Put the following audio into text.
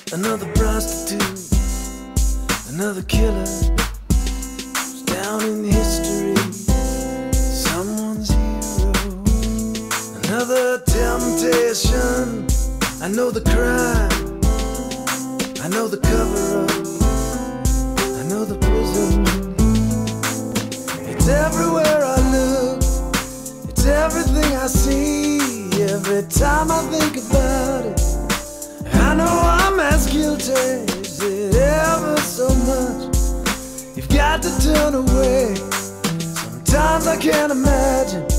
Another prostitute, another killer, who's down in history, someone's hero. Another temptation, I know the crime, I know the cover-up, I know the prison. It's everywhere I look, it's everything I see. Every time I think about it, I know I'm as guilty as it ever so much. You've got to turn away. Sometimes I can't imagine